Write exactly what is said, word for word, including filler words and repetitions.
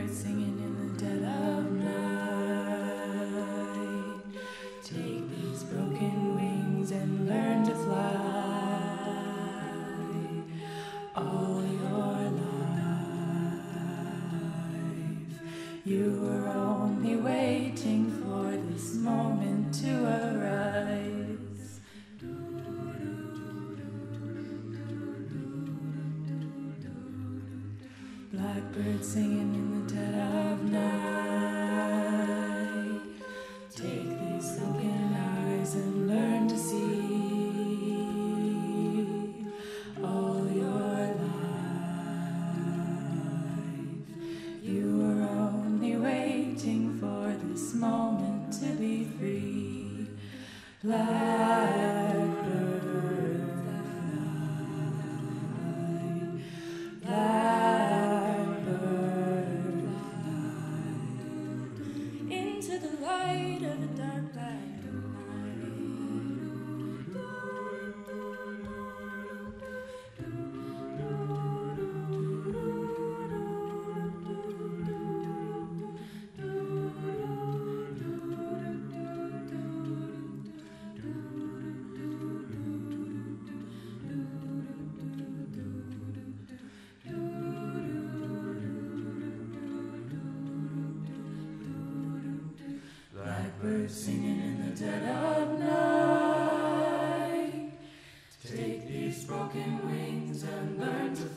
Blackbird singing in the dead of night. Take these broken wings and learn to fly. All your life, you were only waiting for this moment to arise. Blackbird singing in the dead of night. Take these sunken eyes and learn to see. All your life, you were only waiting for this moment to be free. Blackbird fly. Blackbird fly into the light of the dark black night. Blackbird singing in the dead of night. Take these broken wings and learn to